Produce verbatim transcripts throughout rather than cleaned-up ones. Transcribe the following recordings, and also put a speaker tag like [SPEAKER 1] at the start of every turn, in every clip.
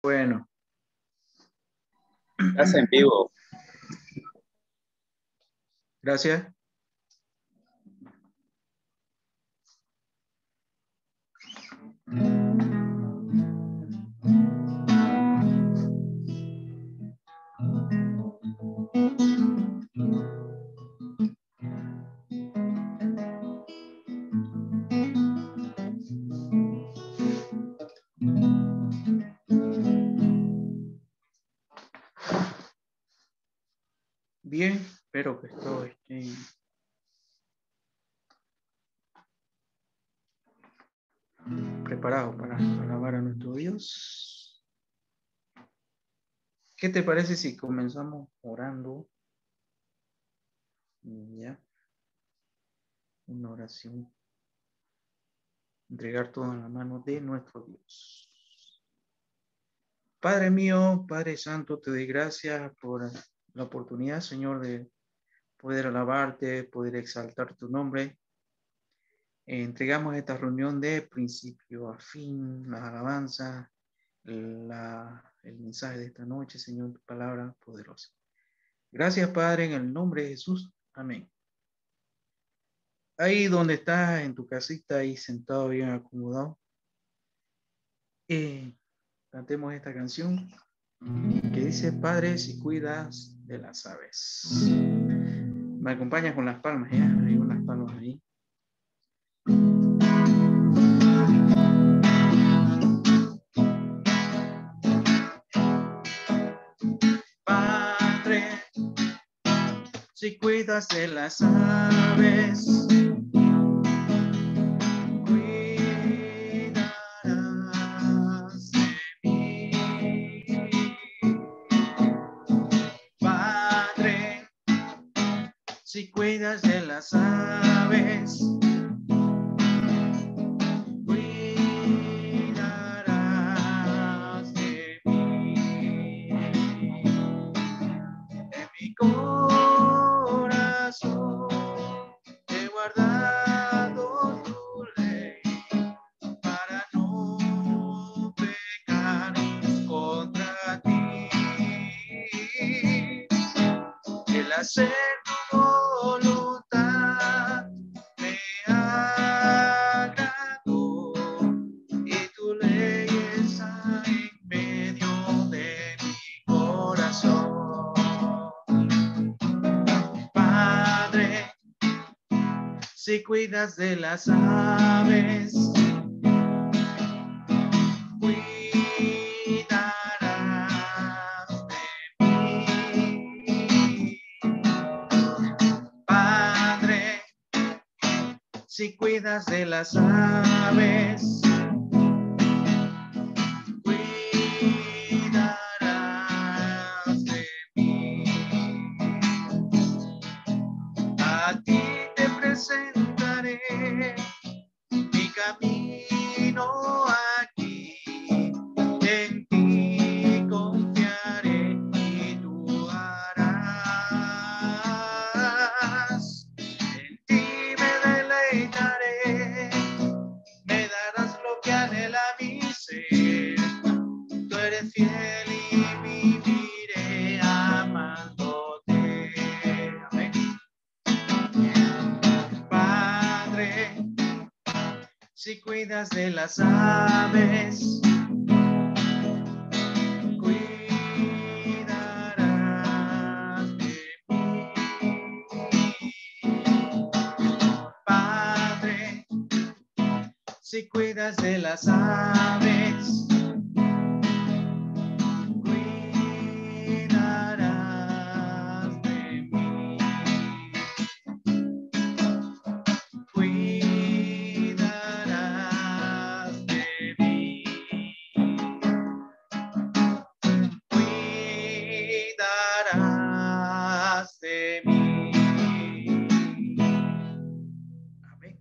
[SPEAKER 1] Bueno.
[SPEAKER 2] Estás en vivo.
[SPEAKER 1] Gracias. Bien, espero que todos estén preparados para alabar a nuestro Dios. ¿Qué te parece si comenzamos orando? Ya. Una oración. Entregar todo en la mano de nuestro Dios. Padre mío, Padre Santo, te doy gracias por la oportunidad, Señor, de poder alabarte, poder exaltar tu nombre. Eh, entregamos esta reunión de principio a fin, las alabanzas, la, el mensaje de esta noche, Señor, tu palabra poderosa. Gracias, Padre, en el nombre de Jesús. Amén. Ahí donde estás, en tu casita, ahí sentado bien acomodado, eh, cantemos esta canción que dice, Padre, si cuidas de las aves. Me acompañas con las palmas, ya, hay unas palmas ahí. Padre, si cuidas de las aves, cuidarás de mí. Padre, si cuidas de las aves, cuidarás de mí. En mi corazón he guardado tu ley para no pecar contra ti. El hacer tu voluntad me agradó y tu ley está en medio de mi corazón. Padre, si cuidas de las aves, cuidarás de mí. Padre, si cuidas de las aves, cuidarás de mí. A ti te presentaré mi camino aquí, en ti confiaré y tú harás. En ti me deleitaré, me darás lo que anhela mi ser. Tú eres fiel y viviré amándote. Amén. Padre, si cuidas de las aves, cuidarás de mí. Padre, si cuidas de las aves, cuidarás de mí. Cuidarás de mí. Cuidarás de mí. Amén.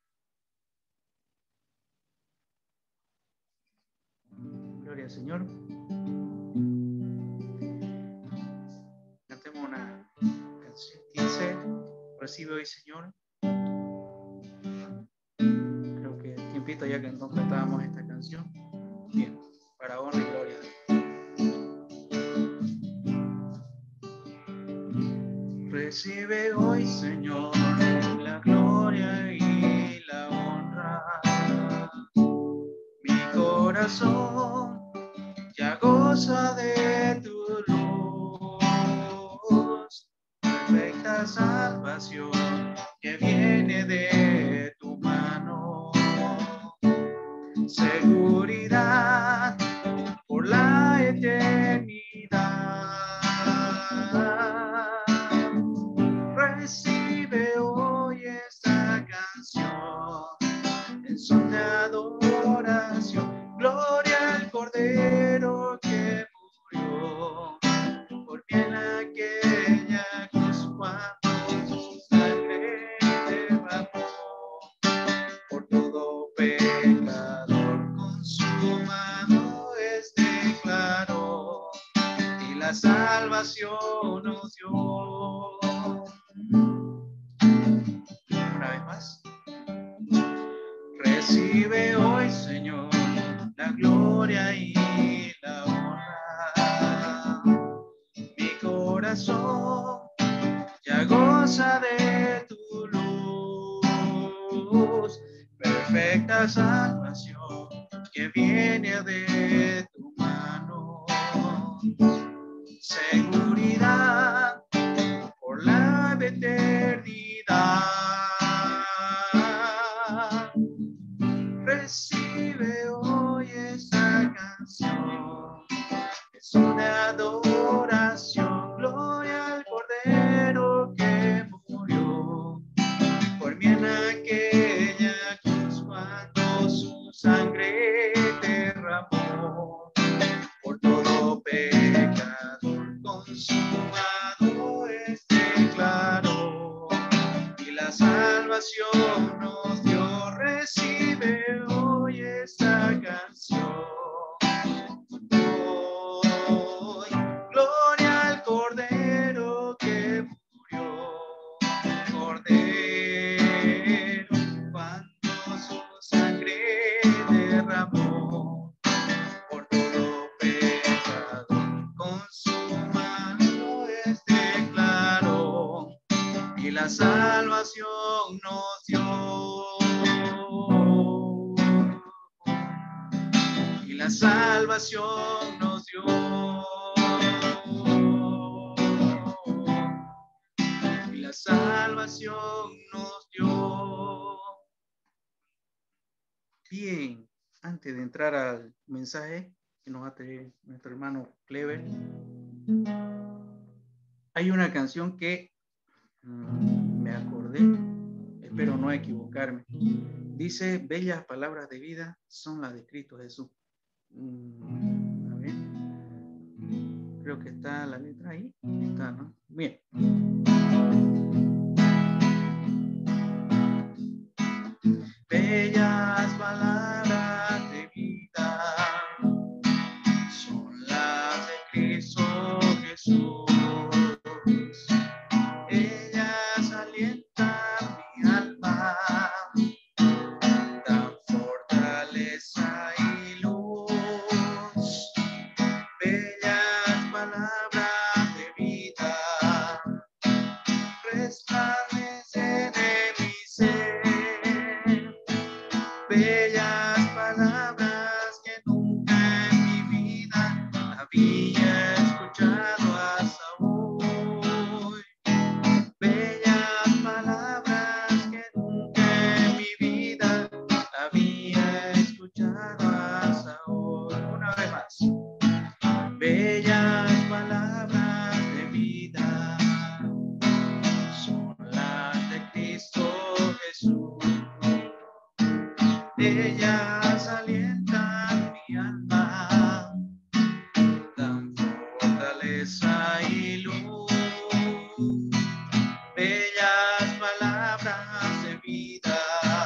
[SPEAKER 1] Gloria al Señor. Cantemos una canción que dice, recibe hoy, Señor. Creo que tiempito ya que no cantábamos esta canción. Bien, para honra y gloria de Dios. Recibe hoy, Señor, la gloria y la honra. Mi corazón ya goza de tu luz, perfecta salvación que viene de tu mano. Seguridad por la eternidad. Recibe hoy esta canción en son de adoración. Gloria al Cordero que murió por mí en aquella cruz, cuando su sangre derramó por todo pecador. Consumado es declaró y la salvación nos dio. Una vez más. Recibe hoy, Señor, la gloria y la honra. Mi corazón ya goza de tu luz, perfecta salvación que viene de tu mano. Seguridad por la eternidad. Recibe hoy esta canción, es una adoración. Gloria al Cordero que murió por mí en aquella cruz, cuando su sangre derramó por todo pecador. Consumado es declaró y la salvación nos dio. Recibe hoy esta canción. Hoy, gloria al Cordero que murió, Cordero, cuando su sangre derramó por todo pecador. Consumado es declaró y la salvación nos dio. Y la salvación nos dio. Y la salvación nos dio. Bien, antes de entrar al mensaje que nos va a traer nuestro hermano Clever, hay una canción que mm, me acordé, espero no equivocarme. Dice: bellas palabras de vida son las de Cristo Jesús. Mm, a ver, creo que está la letra ahí. Está, ¿no? Bien. Bellas palabras de vida son las de Cristo Jesús. Ellas alientan mi alma, dan fortaleza y luz. Bellas palabras de vida resplandecen en mi ser. Bellas palabras que nunca en mi vida había escuchado hasta hoy. Bellas palabras que nunca en mi vida había escuchado hasta hoy. Una vez más. Bellas palabras de vida son las de Cristo Jesús. Ellas alientan mi alma, dan fortaleza y luz. Bellas palabras de vida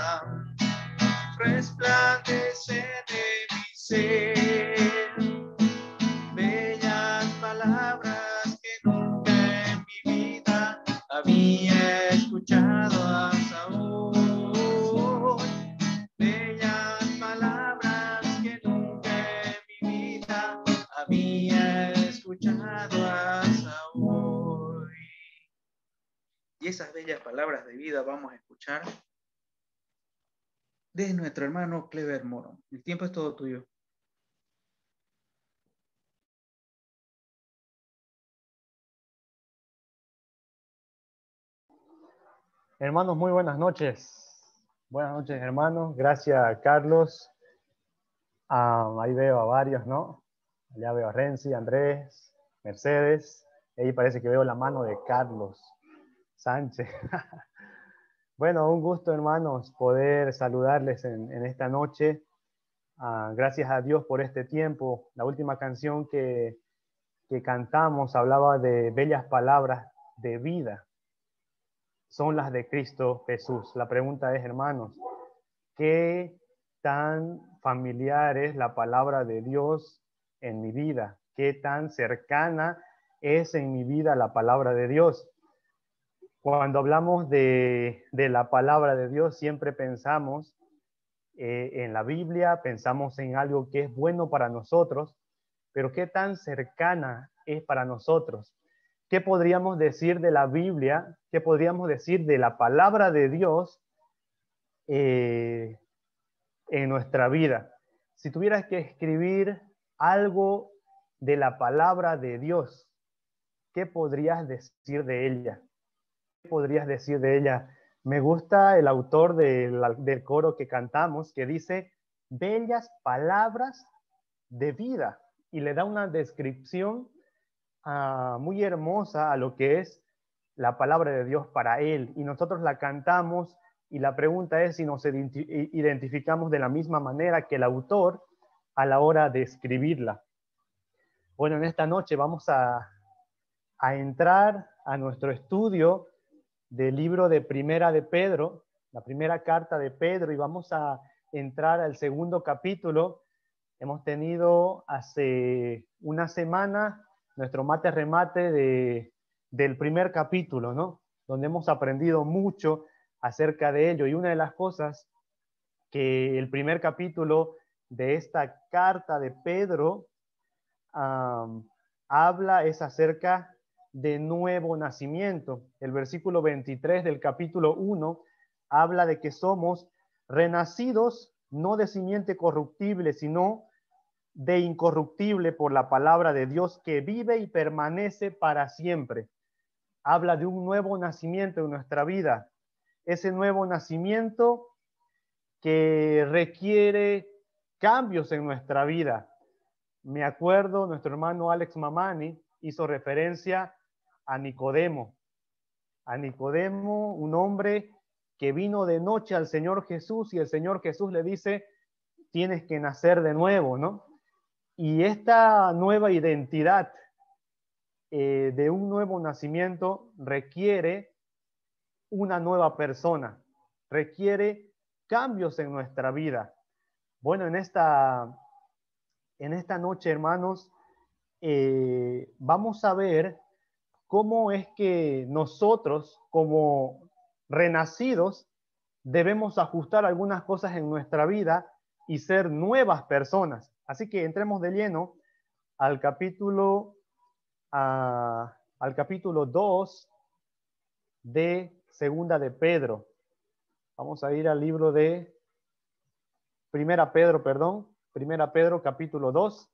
[SPEAKER 1] resplandecen en mi ser. Bellas palabras que nunca en mi vida había escuchado hasta hoy. Bellas palabras que nunca en mi vida había escuchado hasta hoy. Y esas bellas palabras de vida vamos a escuchar de nuestro hermano Clever Moro. El tiempo es todo tuyo.
[SPEAKER 2] Hermanos, muy buenas noches. Buenas noches, hermanos. Gracias, Carlos. Um, ahí veo a varios, ¿no? Allá veo a Renzi, Andrés, Mercedes. Ahí parece que veo la mano de Carlos Sánchez. Bueno, un gusto, hermanos, poder saludarles en, en esta noche. Uh, gracias a Dios por este tiempo. La última canción que, que cantamos hablaba de bellas palabras de vida. Son las de Cristo Jesús. La pregunta es, hermanos, ¿qué tan familiar es la palabra de Dios en mi vida? ¿Qué tan cercana es en mi vida la palabra de Dios? Cuando hablamos de, de la palabra de Dios, siempre pensamos eh, en la Biblia, pensamos en algo que es bueno para nosotros, pero ¿qué tan cercana es para nosotros? ¿Qué podríamos decir de la Biblia? ¿Qué podríamos decir de la palabra de Dios eh, en nuestra vida? Si tuvieras que escribir algo de la palabra de Dios, ¿qué podrías decir de ella? ¿Qué podrías decir de ella? Me gusta el autor del, del coro que cantamos, que dice, bellas palabras de vida, y le da una descripción uh, muy hermosa a lo que es la palabra de Dios para él, y nosotros la cantamos, y la pregunta es si nos identificamos de la misma manera que el autor a la hora de escribirla. Bueno, en esta noche vamos a, a entrar a nuestro estudio del libro de Primera de Pedro, la primera carta de Pedro, y vamos a entrar al segundo capítulo. Hemos tenido hace una semana nuestro mate remate de, del primer capítulo, ¿no? Donde hemos aprendido mucho acerca de ello. Y una de las cosas que el primer capítulo de esta carta de Pedro um, habla es acerca de nuevo nacimiento. El versículo veintitrés del capítulo uno habla de que somos renacidos no de simiente corruptible, sino de incorruptible por la palabra de Dios que vive y permanece para siempre. Habla de un nuevo nacimiento en nuestra vida. Ese nuevo nacimiento que requiere cambios en nuestra vida. Me acuerdo, nuestro hermano Alex Mamani hizo referencia a Nicodemo. A Nicodemo, un hombre que vino de noche al Señor Jesús y el Señor Jesús le dice, tienes que nacer de nuevo, ¿no? Y esta nueva identidad eh, de un nuevo nacimiento requiere una nueva persona, requiere cambios en nuestra vida. Bueno, en esta, en esta noche, hermanos, eh, vamos a ver cómo es que nosotros, como renacidos, debemos ajustar algunas cosas en nuestra vida y ser nuevas personas. Así que entremos de lleno al capítulo, uh, al capítulo dos de Segunda de Pedro. Vamos a ir al libro de Primera Pedro, perdón, Primera Pedro capítulo dos.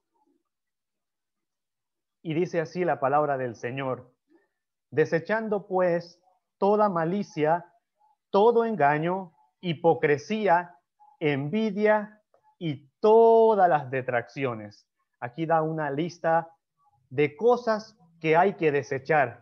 [SPEAKER 2] Y dice así la palabra del Señor. Desechando pues toda malicia, todo engaño, hipocresía, envidia y todas las detracciones. Aquí da una lista de cosas que hay que desechar.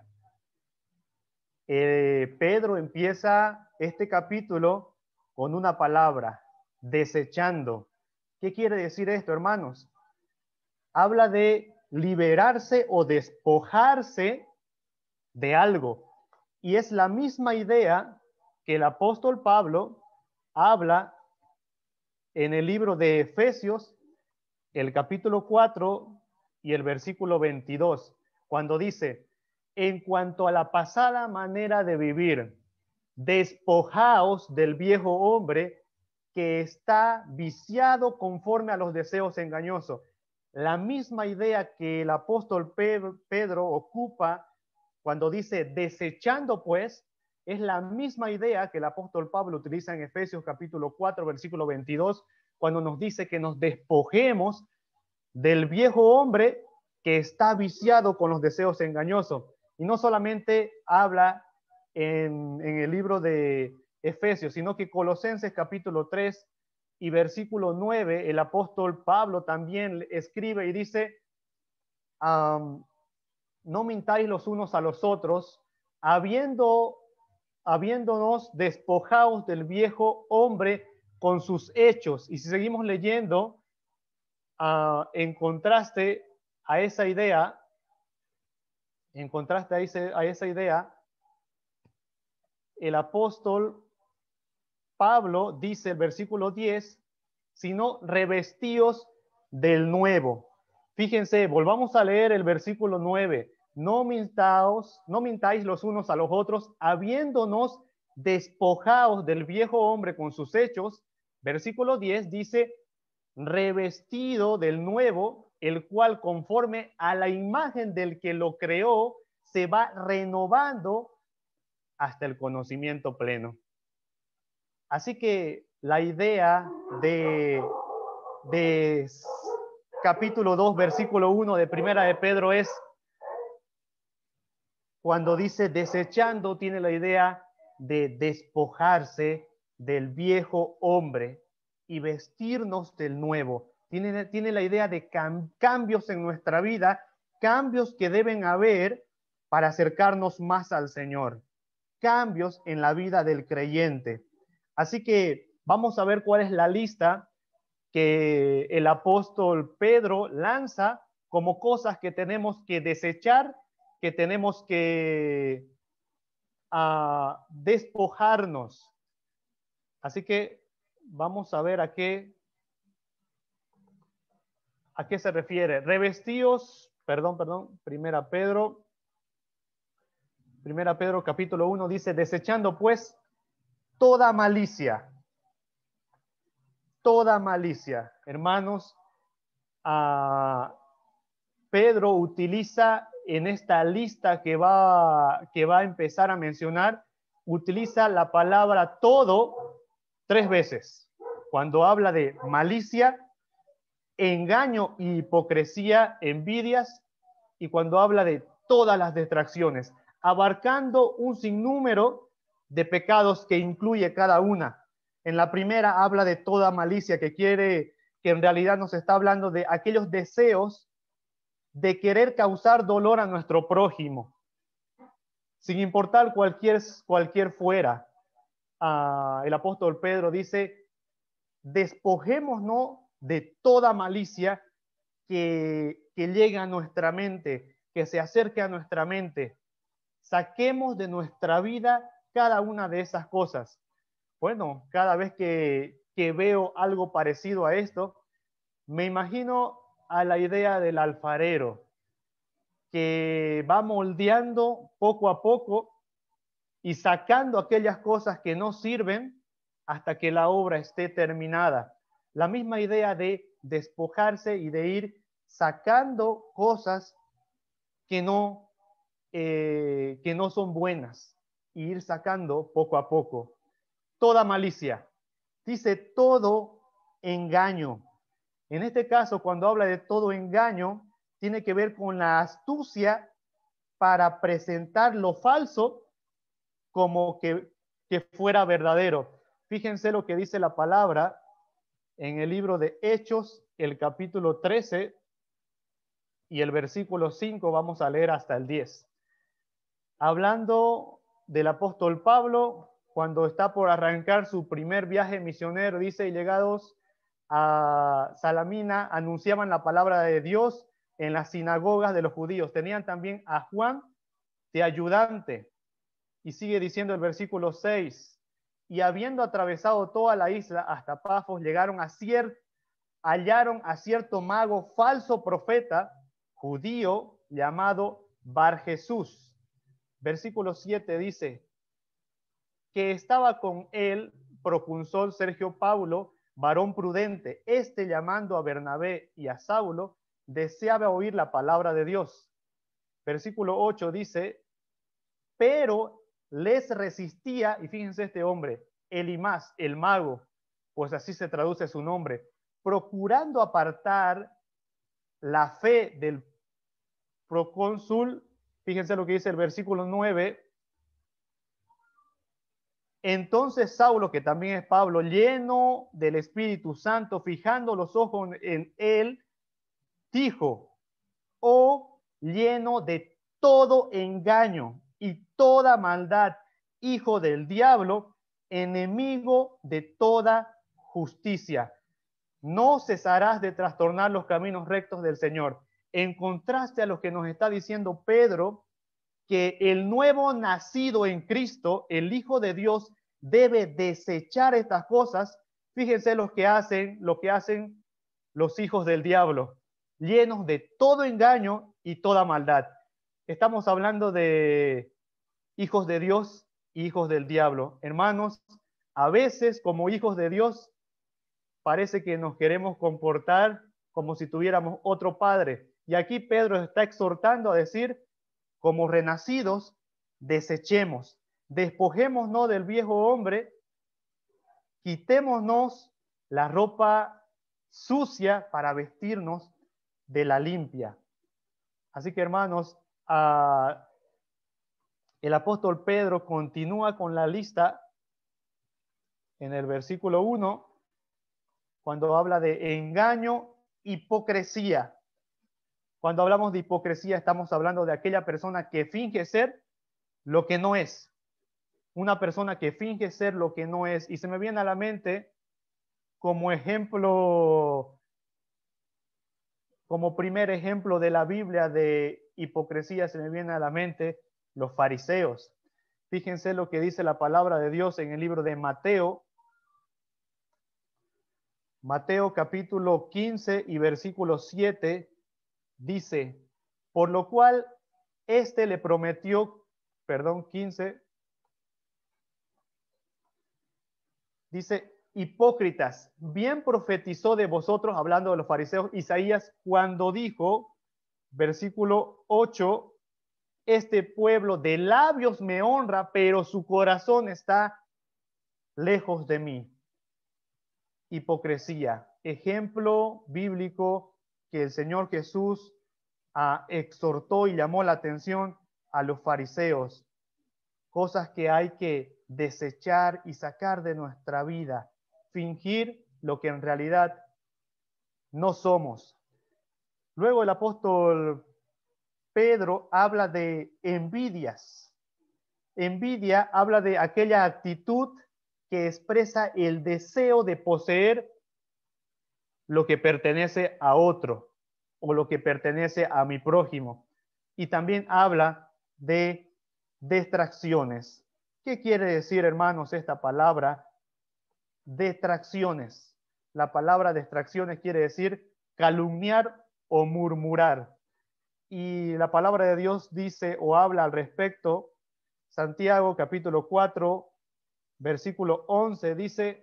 [SPEAKER 2] Eh, Pedro empieza este capítulo con una palabra, desechando. ¿Qué quiere decir esto, hermanos? Habla de liberarse o despojarse de algo. Y es la misma idea que el apóstol Pablo habla en el libro de Efesios, el capítulo cuatro y el versículo veintidós, cuando dice, en cuanto a la pasada manera de vivir, despojaos del viejo hombre que está viciado conforme a los deseos engañosos. La misma idea que el apóstol Pedro, Pedro ocupa cuando dice desechando pues, es la misma idea que el apóstol Pablo utiliza en Efesios capítulo cuatro, versículo veintidós, cuando nos dice que nos despojemos del viejo hombre que está viciado con los deseos engañosos. Y no solamente habla en, en el libro de Efesios, sino que Colosenses capítulo tres y versículo nueve, el apóstol Pablo también escribe y dice, um, no mintáis los unos a los otros, habiendo, habiéndonos despojados del viejo hombre con sus hechos. Y si seguimos leyendo, uh, en contraste a esa idea, en contraste a, ese, a esa idea, el apóstol Pablo dice el versículo diez, sino revestíos del nuevo. Fíjense, volvamos a leer el versículo nueve. No mintáis, no mintáis los unos a los otros, habiéndonos despojados del viejo hombre con sus hechos. Versículo diez dice, revestido del nuevo, el cual conforme a la imagen del que lo creó, se va renovando hasta el conocimiento pleno. Así que la idea de, de capítulo dos, versículo uno de Primera de Pedro es, cuando dice desechando, tiene la idea de despojarse del viejo hombre y vestirnos del nuevo. Tiene, tiene la idea de cam, cambios en nuestra vida, cambios que deben haber para acercarnos más al Señor, cambios en la vida del creyente. Así que vamos a ver cuál es la lista que el apóstol Pedro lanza como cosas que tenemos que desechar, que tenemos que uh, despojarnos. Así que vamos a ver a qué, a qué se refiere. Revestíos, perdón, perdón, Primera Pedro, Primera Pedro capítulo uno dice, desechando pues toda malicia, toda malicia. Hermanos, uh, Pedro utiliza en esta lista que va, que va a empezar a mencionar, utiliza la palabra todo tres veces. Cuando habla de malicia, engaño y hipocresía, envidias, y cuando habla de todas las distracciones, abarcando un sinnúmero de pecados que incluye cada una. En la primera habla de toda malicia, que quiere, que en realidad nos está hablando de aquellos deseos de querer causar dolor a nuestro prójimo, sin importar cualquier, cualquier fuera. Uh, el apóstol Pedro dice, despojémonos de toda malicia que, que llegue a nuestra mente, que se acerque a nuestra mente. Saquemos de nuestra vida cada una de esas cosas. Bueno, cada vez que, que veo algo parecido a esto, me imagino a la idea del alfarero, que va moldeando poco a poco y sacando aquellas cosas que no sirven hasta que la obra esté terminada. La misma idea de despojarse y de ir sacando cosas que no, eh, que no son buenas, e ir sacando poco a poco. Toda malicia, dice todo engaño. En este caso, cuando habla de todo engaño, tiene que ver con la astucia para presentar lo falso como que, que fuera verdadero. Fíjense lo que dice la palabra en el libro de Hechos, el capítulo trece y el versículo cinco, vamos a leer hasta el diez. Hablando del apóstol Pablo, cuando está por arrancar su primer viaje misionero, dice, y llegados a Salamina, anunciaban la palabra de Dios en las sinagogas de los judíos. Tenían también a Juan de ayudante. Y sigue diciendo el versículo seis, y habiendo atravesado toda la isla hasta Pafos, llegaron a cier, hallaron a cierto mago falso profeta judío llamado Bar Jesús. Versículo siete dice, que estaba con él proconsol Sergio Paulo, varón prudente. Este, llamando a Bernabé y a Saulo, deseaba oír la palabra de Dios. Versículo ocho dice, pero les resistía, y fíjense este hombre, Elimás, el mago, pues así se traduce su nombre, procurando apartar la fe del procónsul. Fíjense lo que dice el versículo nueve. Entonces Saulo, que también es Pablo, lleno del Espíritu Santo, fijando los ojos en él, dijo: oh, lleno de todo engaño y toda maldad, hijo del diablo, enemigo de toda justicia, no cesarás de trastornar los caminos rectos del Señor. En contraste a lo que nos está diciendo Pedro, que el nuevo nacido en Cristo, el Hijo de Dios, debe desechar estas cosas. Fíjense lo que hacen, lo que hacen los hijos del diablo, llenos de todo engaño y toda maldad. Estamos hablando de hijos de Dios y hijos del diablo. Hermanos, a veces como hijos de Dios parece que nos queremos comportar como si tuviéramos otro padre. Y aquí Pedro está exhortando a decir: como renacidos, desechemos, despojémonos del viejo hombre, quitémonos la ropa sucia para vestirnos de la limpia. Así que, hermanos, uh, el apóstol Pedro continúa con la lista en el versículo uno, cuando habla de engaño, hipocresía. Cuando hablamos de hipocresía, estamos hablando de aquella persona que finge ser lo que no es. Una persona que finge ser lo que no es. Y se me viene a la mente como ejemplo, como primer ejemplo de la Biblia de hipocresía, se me viene a la mente los fariseos. Fíjense lo que dice la palabra de Dios en el libro de Mateo. Mateo capítulo quince y versículo siete dice: por lo cual éste le prometió, perdón, quince, dice: hipócritas, bien profetizó de vosotros, hablando de los fariseos, Isaías, cuando dijo, versículo ocho, este pueblo de labios me honra, pero su corazón está lejos de mí. Hipocresía, ejemplo bíblico que el Señor Jesús ah, exhortó y llamó la atención a los fariseos, cosas que hay que desechar y sacar de nuestra vida, fingir lo que en realidad no somos. Luego el apóstol Pedro habla de envidias. Envidia habla de aquella actitud que expresa el deseo de poseer lo que pertenece a otro o lo que pertenece a mi prójimo. Y también habla de distracciones. ¿Qué quiere decir, hermanos, esta palabra? Distracciones. La palabra distracciones quiere decir calumniar o murmurar. Y la palabra de Dios dice o habla al respecto. Santiago capítulo cuatro, versículo once dice: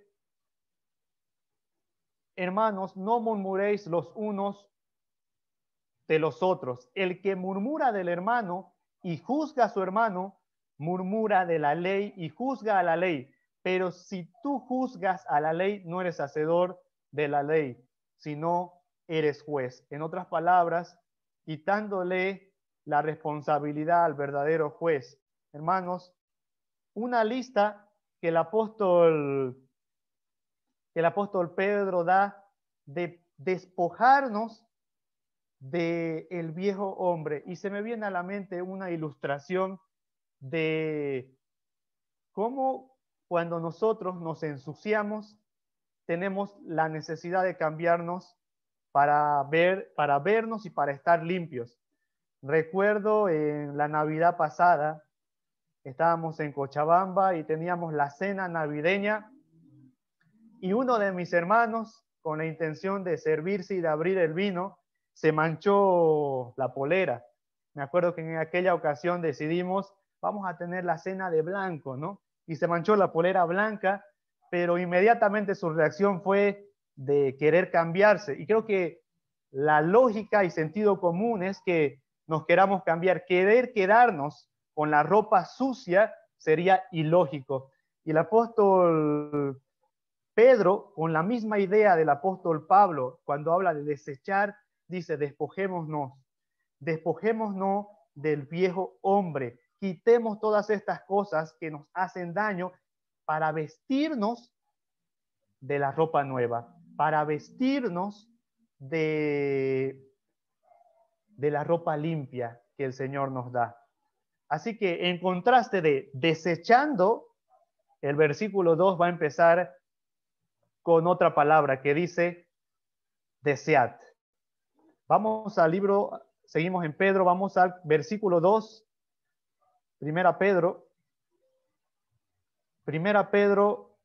[SPEAKER 2] hermanos, no murmuréis los unos de los otros. El que murmura del hermano y juzga a su hermano, murmura de la ley y juzga a la ley. Pero si tú juzgas a la ley, no eres hacedor de la ley, sino eres juez. En otras palabras, quitándole la responsabilidad al verdadero juez. Hermanos, una lista que el apóstol, que el apóstol Pedro da de despojarnos del viejo hombre. Y se me viene a la mente una ilustración de cómo cuando nosotros nos ensuciamos, tenemos la necesidad de cambiarnos para ver, para vernos y para estar limpios. Recuerdo en la Navidad pasada, estábamos en Cochabamba y teníamos la cena navideña y uno de mis hermanos, con la intención de servirse y de abrir el vino, se manchó la polera. Me acuerdo que en aquella ocasión decidimos, vamos a tener la cena de blanco, ¿no? Y se manchó la polera blanca, pero inmediatamente su reacción fue de querer cambiarse. Y creo que la lógica y sentido común es que nos queramos cambiar. Querer quedarnos con la ropa sucia sería ilógico. Y el apóstol Pedro, con la misma idea del apóstol Pablo, cuando habla de desechar, dice, despojémonos, despojémonos del viejo hombre, quitemos todas estas cosas que nos hacen daño para vestirnos de la ropa nueva, para vestirnos de, de la ropa limpia que el Señor nos da. Así que en contraste de desechando, el versículo dos va a empezar con otra palabra que dice desead. Vamos al libro, seguimos en Pedro, vamos al versículo dos, primera Pedro, primera Pedro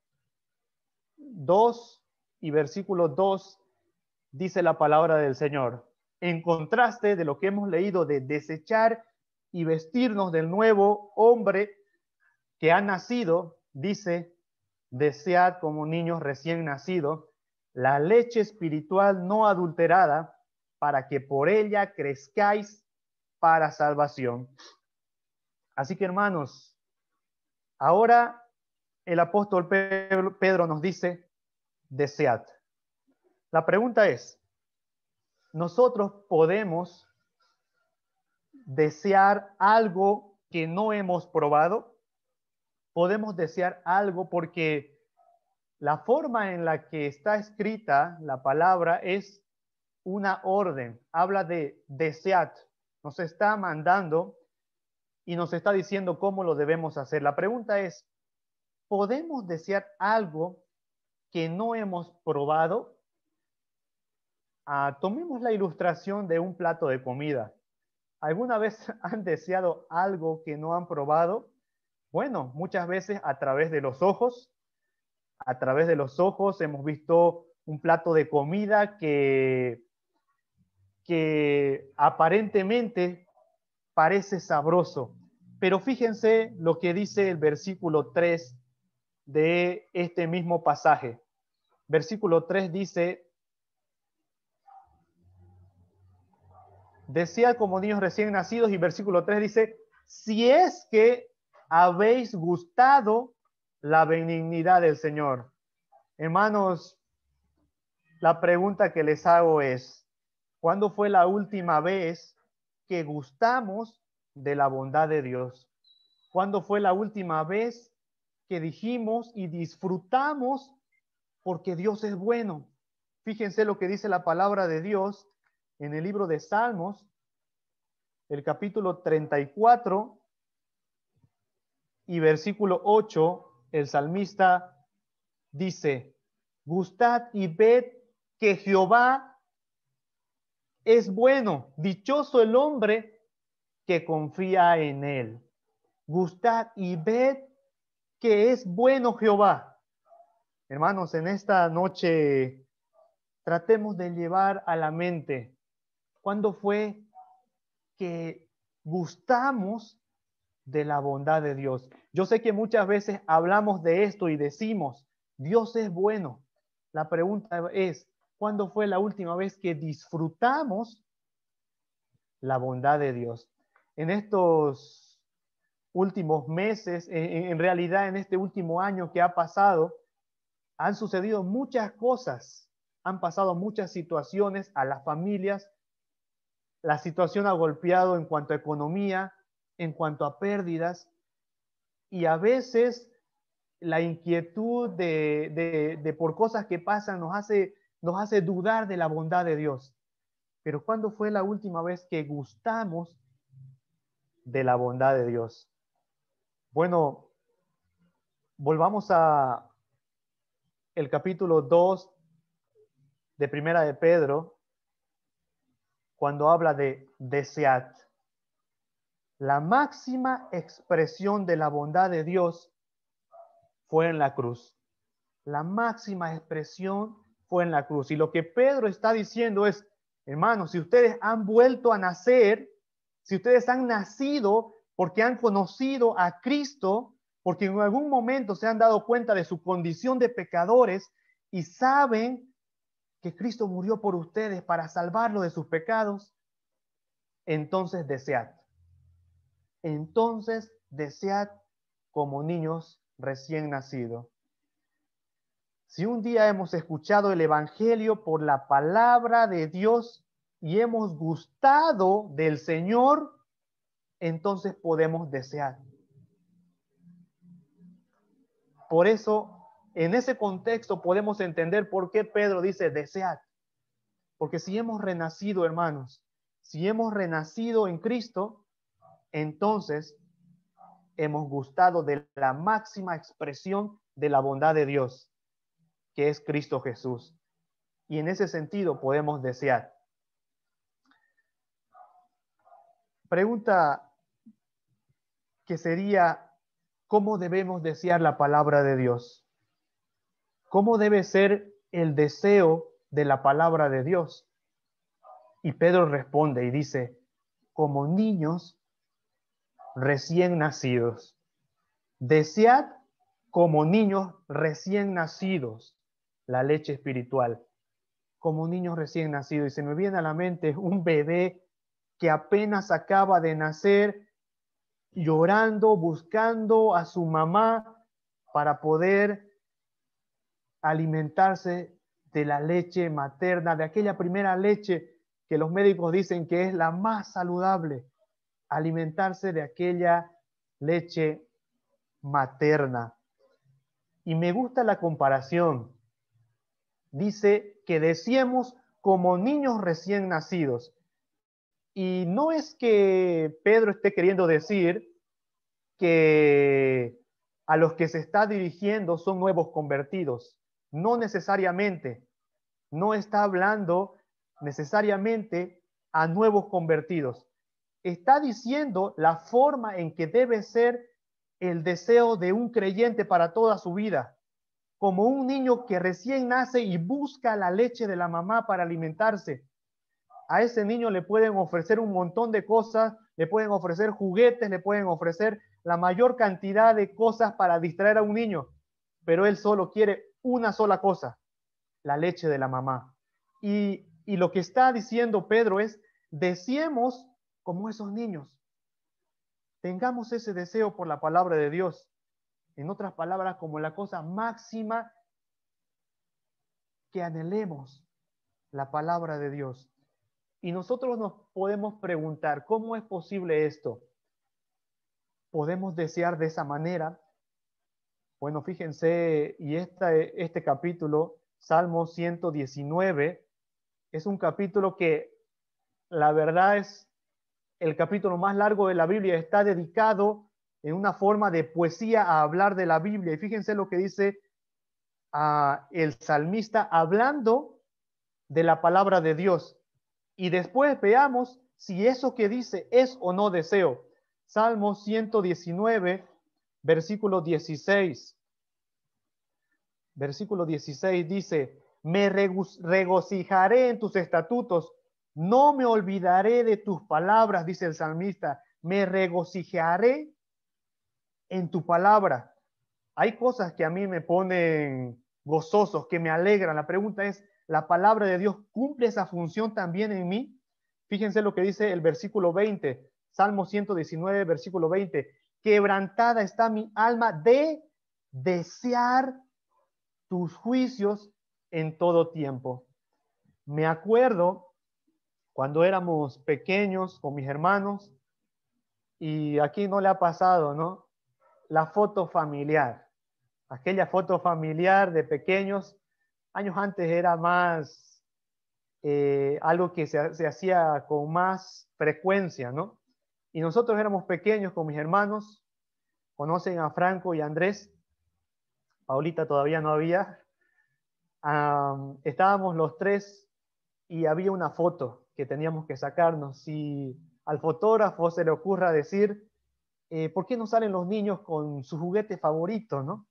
[SPEAKER 2] dos y versículo dos dice la palabra del Señor. En contraste de lo que hemos leído de desechar y vestirnos del nuevo hombre que ha nacido, dice, desead como niños recién nacidos la leche espiritual no adulterada, para que por ella crezcáis para salvación. Así que, hermanos, ahora el apóstol Pedro nos dice, desead. La pregunta es, ¿nosotros podemos desear algo que no hemos probado? ¿Podemos desear algo porque la forma en la que está escrita la palabra es una orden? Habla de desead. Nos está mandando y nos está diciendo cómo lo debemos hacer. La pregunta es, ¿podemos desear algo que no hemos probado? Ah, tomemos la ilustración de un plato de comida. ¿Alguna vez han deseado algo que no han probado? Bueno, muchas veces a través de los ojos. A través de los ojos hemos visto un plato de comida que, que aparentemente parece sabroso. Pero fíjense lo que dice el versículo tres de este mismo pasaje. Versículo tres dice, desead como niños recién nacidos, y versículo tres dice, si es que habéis gustado la benignidad del Señor. Hermanos, la pregunta que les hago es, ¿cuándo fue la última vez que gustamos de la bondad de Dios? ¿Cuándo fue la última vez que dijimos y disfrutamos porque Dios es bueno? Fíjense lo que dice la palabra de Dios en el libro de Salmos, el capítulo treinta y cuatro y versículo ocho, el salmista dice, gustad y ved que Jehová es bueno, dichoso el hombre que confía en él. Gustad y ved que es bueno Jehová. Hermanos, en esta noche tratemos de llevar a la mente cuándo fue que gustamos de la bondad de Dios. Yo sé que muchas veces hablamos de esto y decimos, Dios es bueno. La pregunta es, ¿cuándo fue la última vez que disfrutamos la bondad de Dios? En estos últimos meses, en, en realidad en este último año que ha pasado, han sucedido muchas cosas, han pasado muchas situaciones a las familias. La situación ha golpeado en cuanto a economía, en cuanto a pérdidas, y a veces la inquietud de, de, de por cosas que pasan nos hace, nos hace dudar de la bondad de Dios. Pero ¿cuándo fue la última vez que gustamos de la bondad de Dios? Bueno, volvamos a el capítulo dos de Primera de Pedro, cuando habla de desead. La máxima expresión de la bondad de Dios fue en la cruz. La máxima expresión fue en la cruz. Y lo que Pedro está diciendo es, hermanos, si ustedes han vuelto a nacer, si ustedes han nacido porque han conocido a Cristo, porque en algún momento se han dado cuenta de su condición de pecadores y saben que Cristo murió por ustedes para salvarlo de sus pecados, entonces desead. Entonces desead como niños recién nacidos. Si un día hemos escuchado el Evangelio por la palabra de Dios y hemos gustado del Señor, entonces podemos desear. Por eso, en ese contexto podemos entender por qué Pedro dice desear. Porque si hemos renacido, hermanos, si hemos renacido en Cristo, entonces hemos gustado de la máxima expresión de la bondad de Dios, que es Cristo Jesús. Y en ese sentido podemos desear. Pregunta que sería, ¿cómo debemos desear la palabra de Dios? ¿Cómo debe ser el deseo de la palabra de Dios? Y Pedro responde y dice, como niños recién nacidos. Desead como niños recién nacidos la leche espiritual. Como niños recién nacidos. Y se me viene a la mente un bebé que apenas acaba de nacer, llorando, buscando a su mamá para poder alimentarse de la leche materna, de aquella primera leche que los médicos dicen que es la más saludable, alimentarse de aquella leche materna. Y me gusta la comparación. Dice que deseemos como niños recién nacidos. Y no es que Pedro esté queriendo decir que a los que se está dirigiendo son nuevos convertidos. No necesariamente. No está hablando necesariamente a nuevos convertidos. Está diciendo la forma en que debe ser el deseo de un creyente para toda su vida. Como un niño que recién nace y busca la leche de la mamá para alimentarse. A ese niño le pueden ofrecer un montón de cosas, le pueden ofrecer juguetes, le pueden ofrecer la mayor cantidad de cosas para distraer a un niño, pero él solo quiere una sola cosa, la leche de la mamá. Y, y lo que está diciendo Pedro es, deseemos como esos niños. Tengamos ese deseo por la palabra de Dios. En otras palabras, como la cosa máxima que anhelemos, la palabra de Dios. Y nosotros nos podemos preguntar, ¿cómo es posible esto? ¿Podemos desear de esa manera? Bueno, fíjense, y esta, este capítulo, Salmo ciento diecinueve, es un capítulo que la verdad es el capítulo más largo de la Biblia, está dedicado en una forma de poesía a hablar de la Biblia. Y fíjense lo que dice uh, el salmista hablando de la palabra de Dios. Y después veamos si eso que dice es o no deseo. Salmo ciento diecinueve, versículo dieciséis. Versículo dieciséis dice, me regocijaré en tus estatutos, no me olvidaré de tus palabras, dice el salmista, me regocijaré en tu palabra. Hay cosas que a mí me ponen gozosos, que me alegran. La pregunta es, ¿la palabra de Dios cumple esa función también en mí? Fíjense lo que dice el versículo veinte, Salmo ciento diecinueve, versículo veinte. Quebrantada está mi alma de desear tus juicios en todo tiempo. Me acuerdo cuando éramos pequeños con mis hermanos, y aquí no le ha pasado, ¿no? La foto familiar. Aquella foto familiar de pequeños, años antes era más eh, algo que se, se hacía con más frecuencia, ¿no? Y nosotros éramos pequeños con mis hermanos, conocen a Franco y Andrés, Paulita todavía no había, um, estábamos los tres y había una foto que teníamos que sacarnos. Si al fotógrafo se le ocurra decir, eh, ¿por qué no salen los niños con su juguete favorito, no?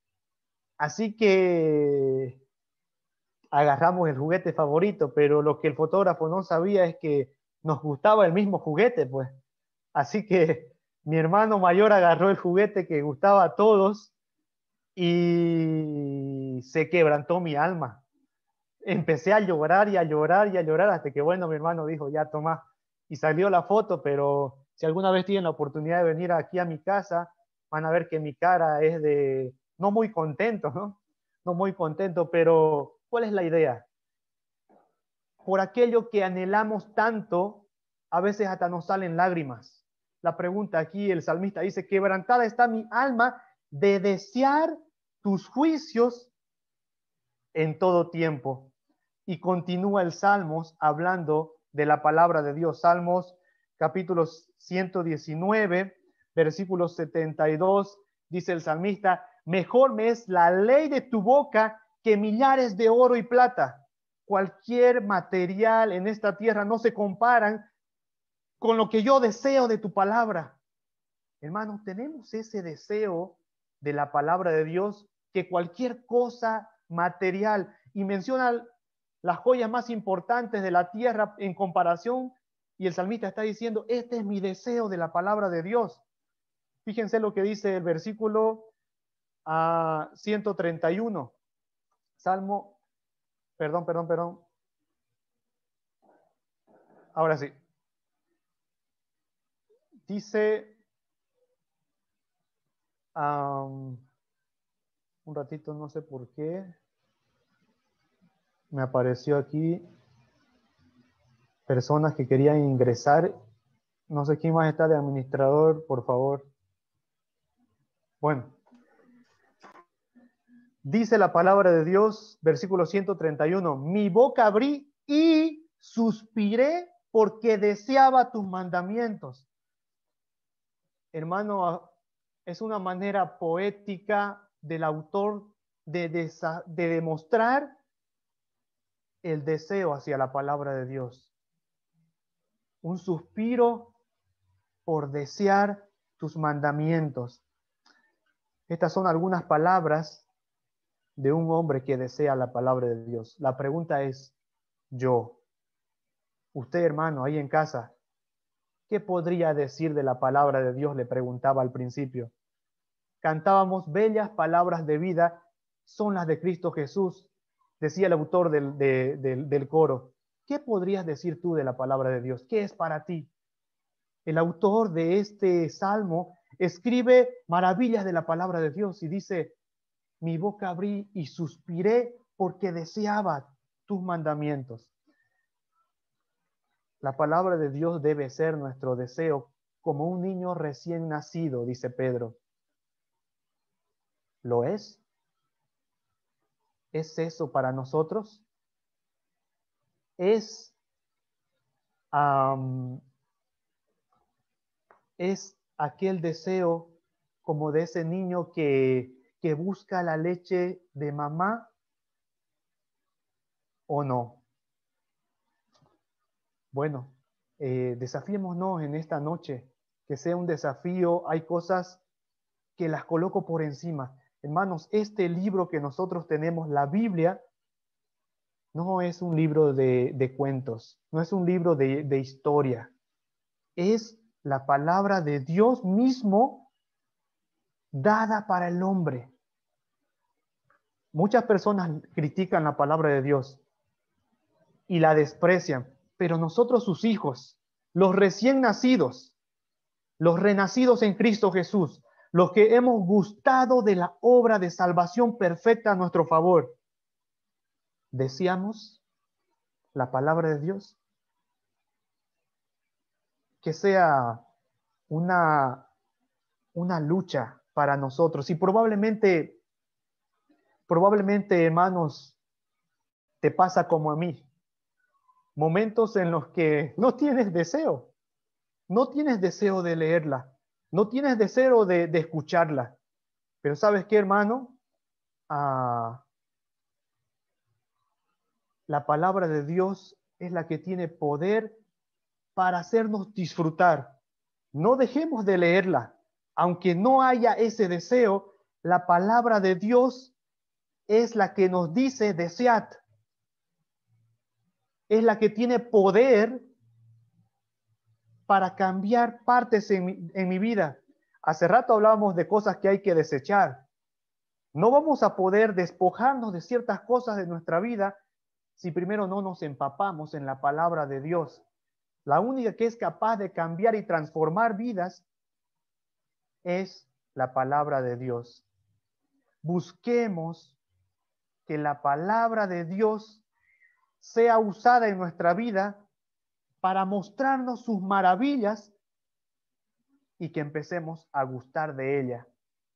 [SPEAKER 2] Así que agarramos el juguete favorito, pero lo que el fotógrafo no sabía es que nos gustaba el mismo juguete, pues. Así que mi hermano mayor agarró el juguete que gustaba a todos y se quebrantó mi alma. Empecé a llorar y a llorar y a llorar hasta que, bueno, mi hermano dijo, ya toma, y salió la foto, pero si alguna vez tienen la oportunidad de venir aquí a mi casa, van a ver que mi cara es de no muy contento, ¿no? No muy contento, pero ¿cuál es la idea? Por aquello que anhelamos tanto, a veces hasta nos salen lágrimas. La pregunta aquí, el salmista dice, quebrantada está mi alma de desear tus juicios en todo tiempo. Y continúa el Salmos hablando de la palabra de Dios. Salmos capítulo ciento diecinueve, versículo setenta y dos, dice el salmista, mejor me es la ley de tu boca que millares de oro y plata. Cualquier material en esta tierra no se comparan con lo que yo deseo de tu palabra. Hermanos, tenemos ese deseo de la palabra de Dios que cualquier cosa material, y menciona las joyas más importantes de la tierra en comparación, y el salmista está diciendo, este es mi deseo de la palabra de Dios. Fíjense lo que dice el versículo uh, ciento treinta y uno. Salmo, perdón, perdón, perdón. Ahora sí. Dice, um, un ratito, no sé por qué, me apareció aquí personas que querían ingresar. No sé quién más está de administrador, por favor. Bueno. Dice la palabra de Dios, versículo ciento treinta y uno, mi boca abrí y suspiré porque deseaba tus mandamientos. Hermano, es una manera poética del autor de, de, de demostrar el deseo hacia la palabra de Dios. Un suspiro por desear tus mandamientos. Estas son algunas palabras de un hombre que desea la palabra de Dios. La pregunta es, yo, usted hermano, ahí en casa, ¿qué podría decir de la palabra de Dios? Le preguntaba al principio. Cantábamos bellas palabras de vida, son las de Cristo Jesús, decía el autor del, de, del, del coro. ¿Qué podrías decir tú de la palabra de Dios? ¿Qué es para ti? El autor de este salmo escribe maravillas de la palabra de Dios y dice, mi boca abrí y suspiré porque deseaba tus mandamientos. La palabra de Dios debe ser nuestro deseo como un niño recién nacido, dice Pedro. ¿Lo es? ¿Es eso para nosotros? ¿Es, um, es aquel deseo como de ese niño que, que busca la leche de mamá o no? Bueno, eh, desafiémonos en esta noche, que sea un desafío. Hay cosas que las coloco por encima. Hermanos, este libro que nosotros tenemos, la Biblia, no es un libro de, de cuentos, no es un libro de, de historia. Es la palabra de Dios mismo dada para el hombre. Muchas personas critican la palabra de Dios y la desprecian, pero nosotros sus hijos, los recién nacidos, los renacidos en Cristo Jesús, los que hemos gustado de la obra de salvación perfecta a nuestro favor, deseamos la palabra de Dios, que sea una, una lucha para nosotros. Y probablemente, probablemente, hermanos, te pasa como a mí. Momentos en los que no tienes deseo, no tienes deseo de leerla, no tienes deseo de, de escucharla. Pero ¿sabes qué, hermano? Ah, la palabra de Dios es la que tiene poder para hacernos disfrutar. No dejemos de leerla. Aunque no haya ese deseo, la palabra de Dios es la que nos dice desead. Es la que tiene poder para cambiar partes en mi, en mi vida. Hace rato hablábamos de cosas que hay que desechar. No vamos a poder despojarnos de ciertas cosas de nuestra vida si primero no nos empapamos en la palabra de Dios. La única que es capaz de cambiar y transformar vidas es la palabra de Dios. Busquemos que la palabra de Dios sea usada en nuestra vida para mostrarnos sus maravillas y que empecemos a gustar de ella.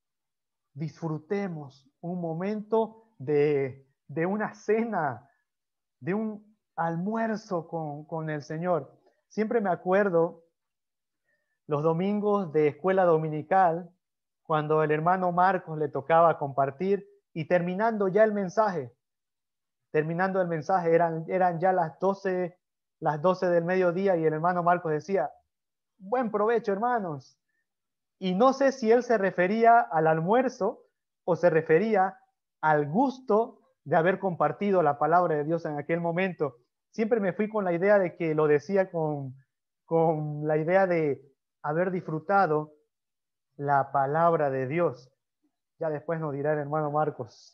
[SPEAKER 2] Disfrutemos un momento de, de una cena, de un almuerzo con, con el Señor. Siempre me acuerdo los domingos de escuela dominical, cuando el hermano Marcos le tocaba compartir y terminando ya el mensaje, terminando el mensaje, eran, eran ya las doce, las doce del mediodía y el hermano Marcos decía, buen provecho, hermanos. Y no sé si él se refería al almuerzo o se refería al gusto de haber compartido la palabra de Dios en aquel momento. Siempre me fui con la idea de que lo decía con, con la idea de haber disfrutado la palabra de Dios. Ya después nos dirá el hermano Marcos.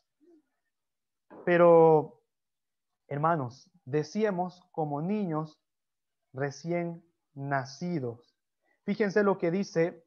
[SPEAKER 2] Pero, hermanos, decíamos como niños recién nacidos. Fíjense lo que dice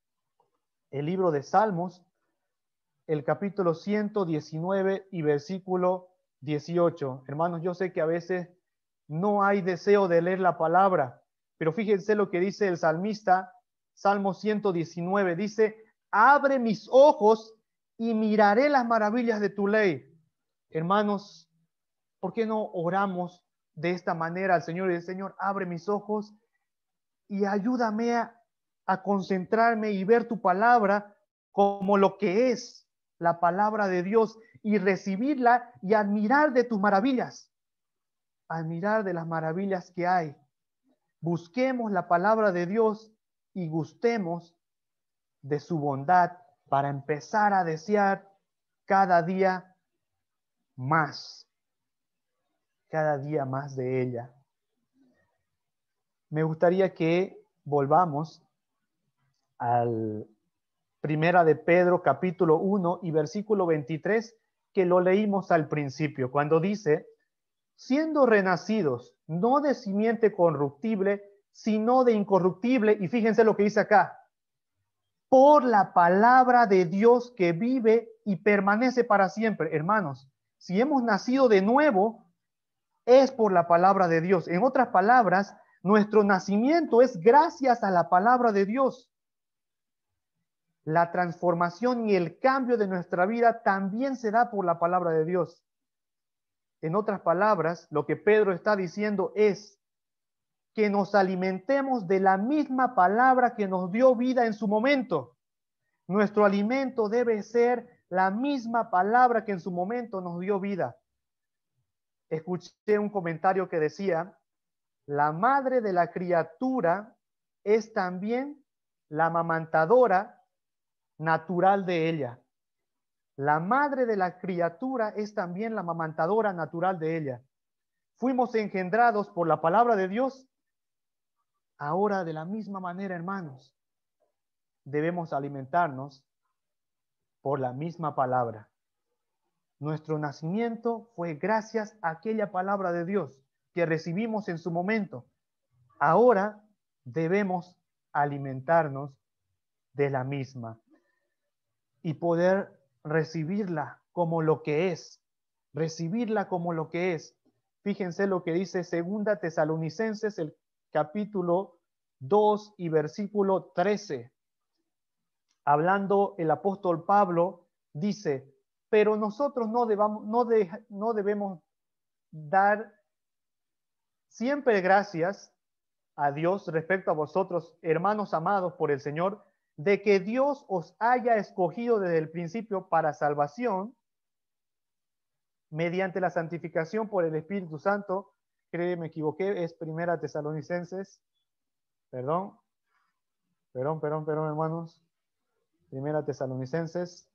[SPEAKER 2] el libro de Salmos, el capítulo ciento diecinueve y versículo dieciocho. Hermanos, yo sé que a veces no hay deseo de leer la palabra, pero fíjense lo que dice el salmista, Salmo ciento diecinueve, dice, abre mis ojos y miraré las maravillas de tu ley. Hermanos, ¿por qué no oramos de esta manera al Señor? Y el Señor, abre mis ojos y ayúdame a, a concentrarme y ver tu palabra como lo que es la palabra de Dios y recibirla y admirar de tus maravillas, admirar de las maravillas que hay. Busquemos la palabra de Dios y gustemos de su bondad para empezar a desear cada día más, cada día más de ella. Me gustaría que volvamos al Primera de Pedro, capítulo uno y versículo veintitrés, que lo leímos al principio, cuando dice, siendo renacidos, no de simiente corruptible, sino de incorruptible, y fíjense lo que dice acá, por la palabra de Dios que vive y permanece para siempre. Hermanos, si hemos nacido de nuevo, es por la palabra de Dios. En otras palabras, nuestro nacimiento es gracias a la palabra de Dios. La transformación y el cambio de nuestra vida también se da por la palabra de Dios. En otras palabras, lo que Pedro está diciendo es que nos alimentemos de la misma palabra que nos dio vida en su momento. Nuestro alimento debe ser la misma palabra que en su momento nos dio vida. Escuché un comentario que decía, la madre de la criatura es también la amamantadora natural de ella. La madre de la criatura es también la amamantadora natural de ella. Fuimos engendrados por la palabra de Dios. Ahora, de la misma manera, hermanos, debemos alimentarnos por la misma palabra. Nuestro nacimiento fue gracias a aquella palabra de Dios que recibimos en su momento. Ahora debemos alimentarnos de la misma y poder recibirla como lo que es, recibirla como lo que es. Fíjense lo que dice Segunda Tesalonicenses, el capítulo dos y versículo trece. Hablando el apóstol Pablo, dice, pero nosotros no, debamos, no, de, no debemos dar siempre gracias a Dios respecto a vosotros, hermanos amados por el Señor, de que Dios os haya escogido desde el principio para salvación, mediante la santificación por el Espíritu Santo. Creo que me equivoqué, es Primera Tesalonicenses, perdón, perdón, perdón, perdón, hermanos, Primera Tesalonicenses,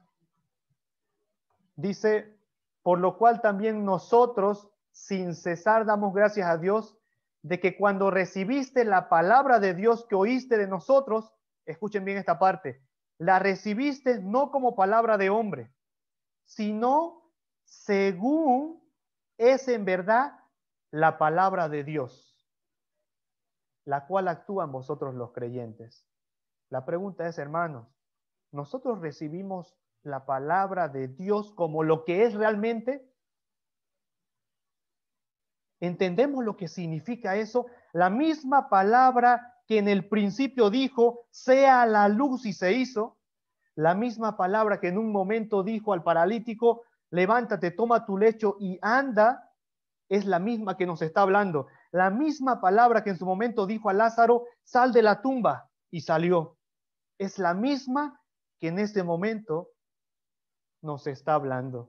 [SPEAKER 2] dice, por lo cual también nosotros, sin cesar, damos gracias a Dios, de que cuando recibiste la palabra de Dios que oíste de nosotros, escuchen bien esta parte, la recibiste no como palabra de hombre, sino según es en verdad la palabra de Dios, la cual actúa en vosotros los creyentes. La pregunta es, hermanos, nosotros recibimos la palabra de Dios como lo que es realmente. ¿Entendemos lo que significa eso? La misma palabra que en el principio dijo, sea la luz y se hizo. La misma palabra que en un momento dijo al paralítico, levántate, toma tu lecho y anda, es la misma que nos está hablando. La misma palabra que en su momento dijo a Lázaro, sal de la tumba y salió. Es la misma que en este momento nos está hablando.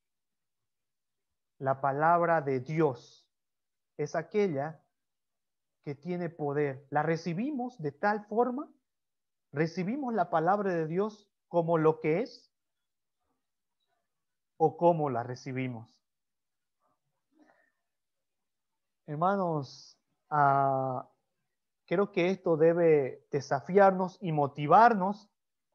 [SPEAKER 2] La palabra de Dios es aquella que tiene poder. La recibimos de tal forma, recibimos la palabra de Dios como lo que es o cómo la recibimos. Hermanos, uh, creo que esto debe desafiarnos y motivarnos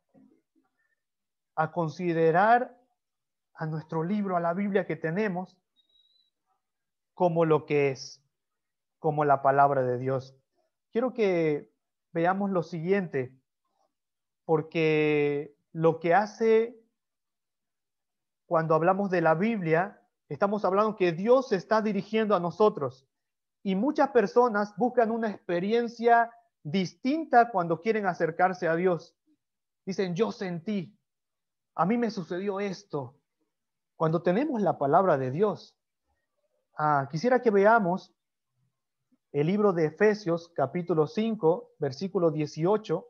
[SPEAKER 2] a considerar a nuestro libro, a la Biblia que tenemos, como lo que es, como la palabra de Dios. Quiero que veamos lo siguiente, porque lo que hace cuando hablamos de la Biblia, estamos hablando que Dios se está dirigiendo a nosotros. Y muchas personas buscan una experiencia distinta cuando quieren acercarse a Dios. Dicen, yo sentí, a mí me sucedió esto. Cuando tenemos la palabra de Dios, ah, quisiera que veamos el libro de Efesios, capítulo cinco, versículo dieciocho.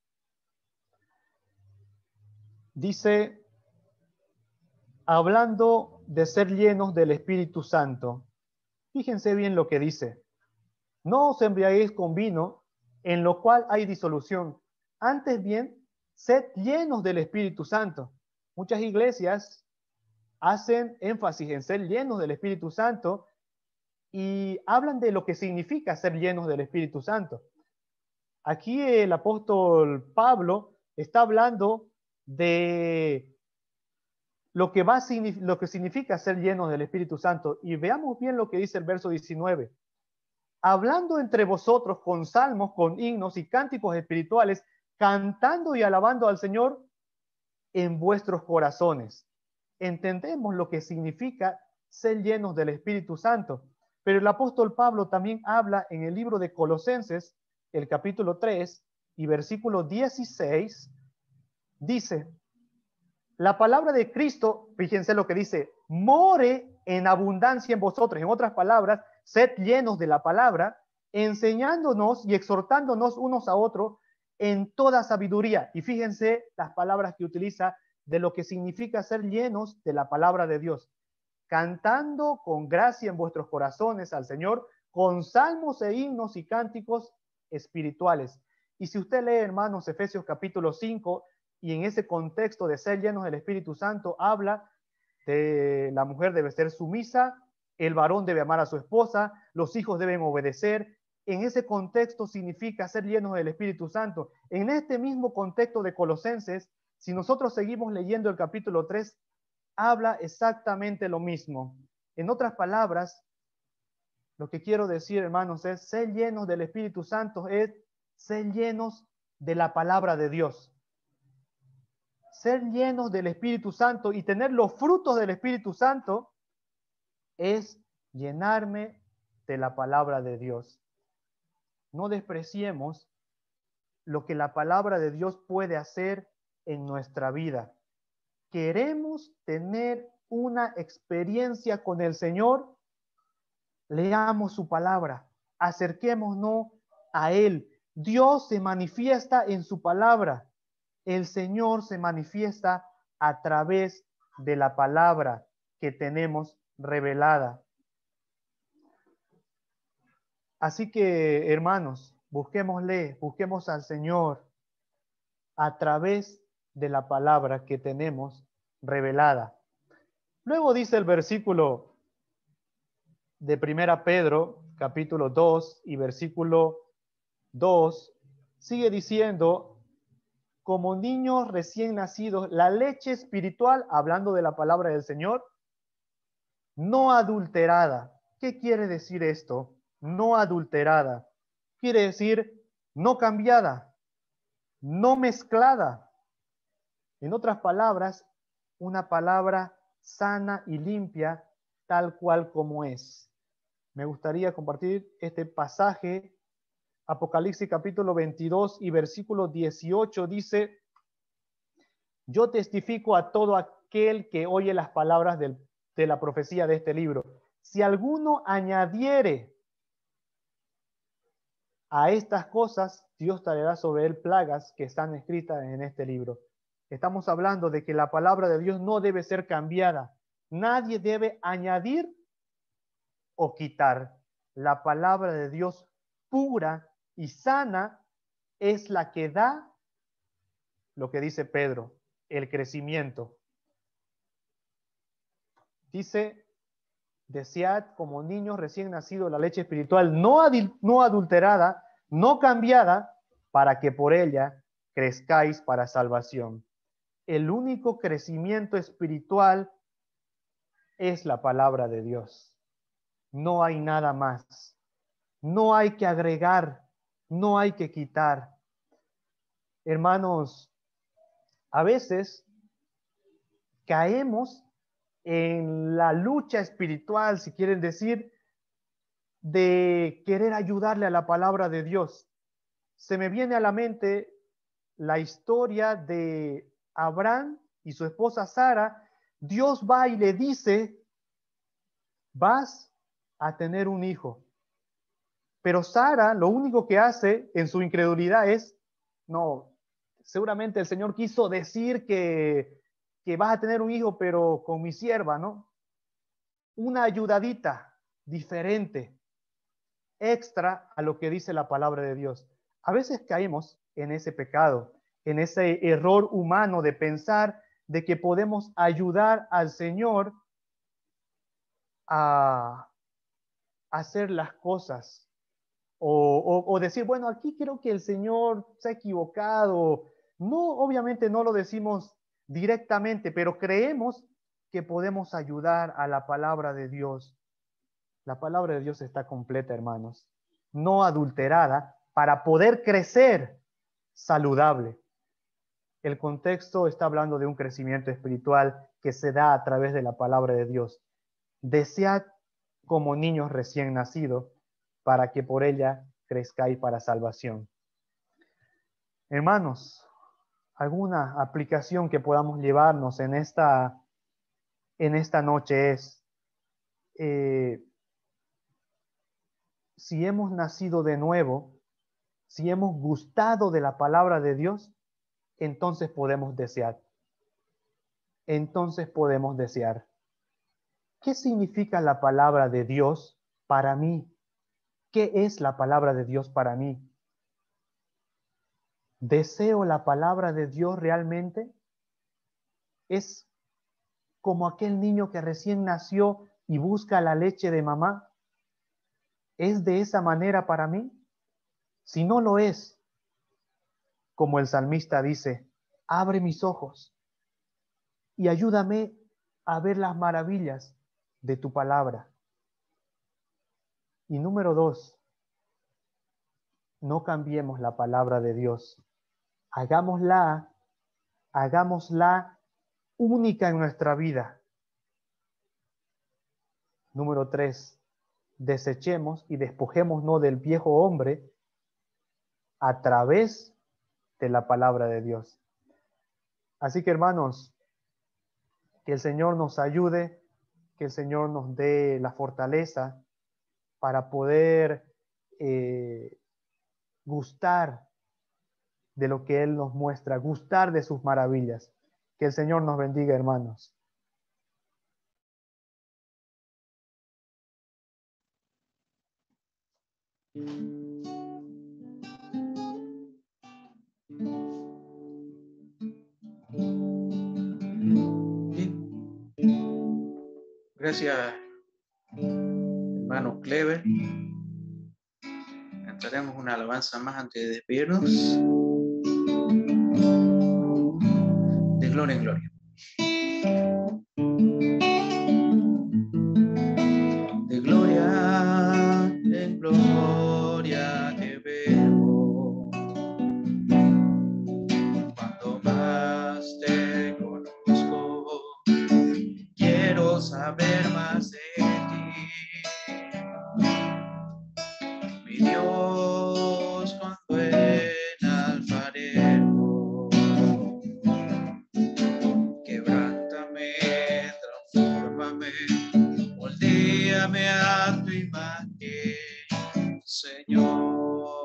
[SPEAKER 2] Dice, hablando de ser llenos del Espíritu Santo. Fíjense bien lo que dice. No os embriaguéis con vino, en lo cual hay disolución. Antes bien, sed llenos del Espíritu Santo. Muchas iglesias hacen énfasis en ser llenos del Espíritu Santo y hablan de lo que significa ser llenos del Espíritu Santo. Aquí el apóstol Pablo está hablando de lo que, va a, lo que significa ser llenos del Espíritu Santo. Y veamos bien lo que dice el verso diecinueve. Hablando entre vosotros con salmos, con himnos y cánticos espirituales, cantando y alabando al Señor en vuestros corazones. Entendemos lo que significa ser llenos del Espíritu Santo. Pero el apóstol Pablo también habla en el libro de Colosenses, el capítulo tres y versículo dieciséis, dice, la palabra de Cristo, fíjense lo que dice, more en abundancia en vosotros. En otras palabras, sed llenos de la palabra, enseñándonos y exhortándonos unos a otros en toda sabiduría. Y fíjense las palabras que utiliza de lo que significa ser llenos de la palabra de Dios. Cantando con gracia en vuestros corazones al Señor, con salmos e himnos y cánticos espirituales. Y si usted lee, hermanos, Efesios capítulo cinco, y en ese contexto de ser llenos del Espíritu Santo, habla de la mujer debe ser sumisa, el varón debe amar a su esposa, los hijos deben obedecer. En ese contexto significa ser llenos del Espíritu Santo. En este mismo contexto de Colosenses, si nosotros seguimos leyendo el capítulo tres, habla exactamente lo mismo. En otras palabras, lo que quiero decir, hermanos, es ser llenos del Espíritu Santo, es ser llenos de la palabra de Dios. Ser llenos del Espíritu Santo y tener los frutos del Espíritu Santo es llenarme de la palabra de Dios. No despreciemos lo que la palabra de Dios puede hacer en nuestra vida. Queremos tener una experiencia con el Señor, leamos su palabra, acerquémonos a Él. Dios se manifiesta en su palabra. El Señor se manifiesta a través de la palabra que tenemos revelada. Así que, hermanos, busquémosle, busquemos al Señor a través de la palabra que tenemos revelada. Luego dice el versículo de Primera Pedro, capítulo dos y versículo dos, sigue diciendo, como niños recién nacidos, la leche espiritual, hablando de la palabra del Señor, no adulterada. ¿Qué quiere decir esto? No adulterada. Quiere decir no cambiada, no mezclada, En otras palabras, una palabra sana y limpia, tal cual como es. Me gustaría compartir este pasaje. Apocalipsis capítulo veintidós y versículo dieciocho dice: yo testifico a todo aquel que oye las palabras del, de la profecía de este libro. Si alguno añadiere a estas cosas, Dios traerá sobre él plagas que están escritas en este libro. Estamos hablando de que la palabra de Dios no debe ser cambiada. Nadie debe añadir o quitar. La palabra de Dios pura y sana es la que da lo que dice Pedro, el crecimiento. Dice: desead como niños recién nacidos la leche espiritual no, adil, no adulterada, no cambiada, para que por ella crezcáis para salvación. El único crecimiento espiritual es la palabra de Dios. No hay nada más. No hay que agregar, no hay que quitar. Hermanos, a veces caemos en la lucha espiritual, si quieren decir, de querer ayudarle a la palabra de Dios. Se me viene a la mente la historia de Abraham y su esposa Sara. Dios va y le dice: vas a tener un hijo. Pero Sara lo único que hace en su incredulidad es: no, seguramente el Señor quiso decir que, que vas a tener un hijo, pero con mi sierva, ¿no? Una ayudadita diferente, extra a lo que dice la palabra de Dios. A veces caemos en ese pecado, en ese error humano de pensar de que podemos ayudar al Señor a hacer las cosas. O, o, o decir, bueno, aquí creo que el Señor se ha equivocado. No, obviamente no lo decimos directamente, pero creemos que podemos ayudar a la palabra de Dios. La palabra de Dios está completa, hermanos, no adulterada, para poder crecer saludable. El contexto está hablando de un crecimiento espiritual que se da a través de la palabra de Dios. Desead como niños recién nacidos, para que por ella crezcáis para salvación. Hermanos, alguna aplicación que podamos llevarnos en esta, en esta noche es, eh, si hemos nacido de nuevo, si hemos gustado de la palabra de Dios, entonces podemos desear. Entonces podemos desear. ¿Qué significa la palabra de Dios para mí? ¿Qué es la palabra de Dios para mí? ¿Deseo la palabra de Dios realmente? ¿Es como aquel niño que recién nació y busca la leche de mamá? ¿Es de esa manera para mí? Si no lo es, como el salmista dice, abre mis ojos y ayúdame a ver las maravillas de tu palabra. Y número dos, no cambiemos la palabra de Dios. Hagámosla, hagámosla única en nuestra vida. Número tres, desechemos y despojémonos del viejo hombre a través de la palabra de Dios. Así que, hermanos, que el Señor nos ayude, que el Señor nos dé la fortaleza para poder eh, gustar de lo que Él nos muestra, gustar de sus maravillas. Que el Señor nos bendiga, hermanos.
[SPEAKER 1] Gracias, hermano Clever. Cantaremos una alabanza más antes de despedirnos. De gloria en gloria. De gloria en gloria te veo. Cuando más te saber más de ti. Mi Dios, cuán buen alfarero, quebrántame, transfórmame, moldéame a tu imagen, Señor.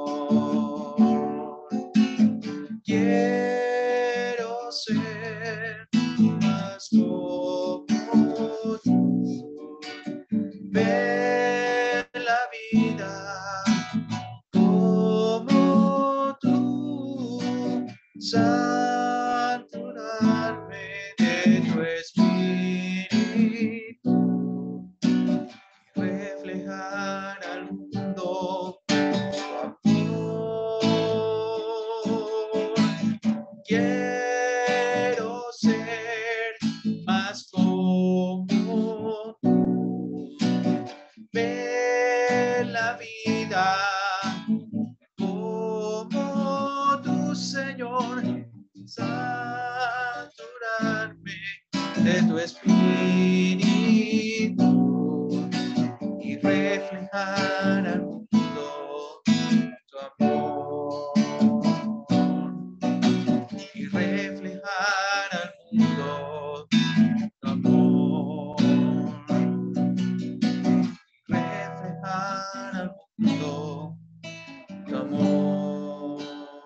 [SPEAKER 1] Quiero ser más como tú, ver la vida como tú, saturarme de tu espíritu, reflejar al mundo tu amor. Quiero ser más como tú, ver la vida como tu Señor, saturarme de tu espíritu y reflejar al mundo tu amor, y reflejar al mundo tu amor, y reflejar al mundo tu amor.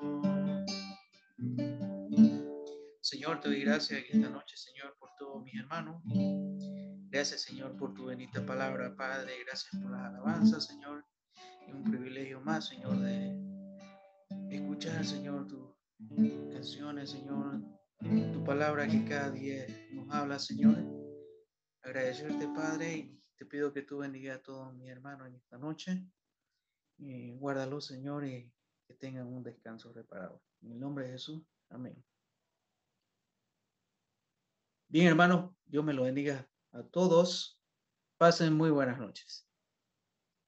[SPEAKER 1] Señor, te doy gracias esta noche, Señor, por todos mis hermanos. Gracias, Señor, por tu bendita palabra, Padre. Gracias por las alabanzas, Señor. Y un privilegio más, Señor, de escuchar, Señor, tus canciones, Señor. Tu palabra que cada día nos habla, Señor. Agradecerte, Padre, y te pido que tú bendiga a todos mis hermanos en esta noche. Y guárdalos, Señor, y que tengan un descanso reparado. En el nombre de Jesús. Amén. Bien, hermanos, Dios me lo bendiga a todos. Pasen muy buenas noches.